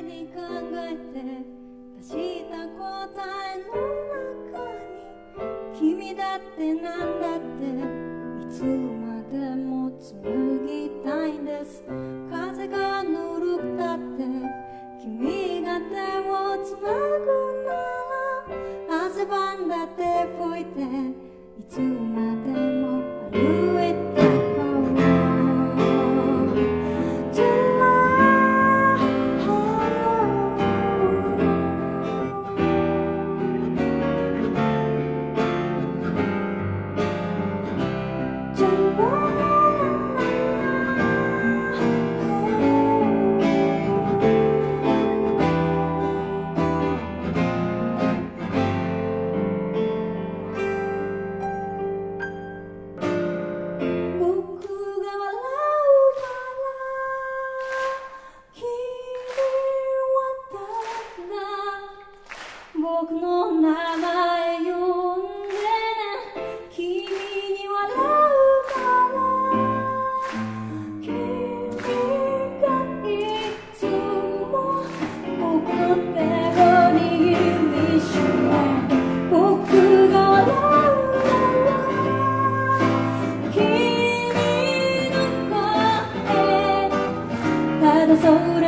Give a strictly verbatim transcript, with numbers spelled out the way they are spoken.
に考えて出した答えの中に君だってなんだっていつまでも紡ぎたいんです。風がぬるくたって君が手をつなぐなら汗ばんだって拭いていつまでも歩いて僕の名前呼んでね、君に笑うから君がいつも僕の手を握りしめ僕が笑うから君の声ただそれ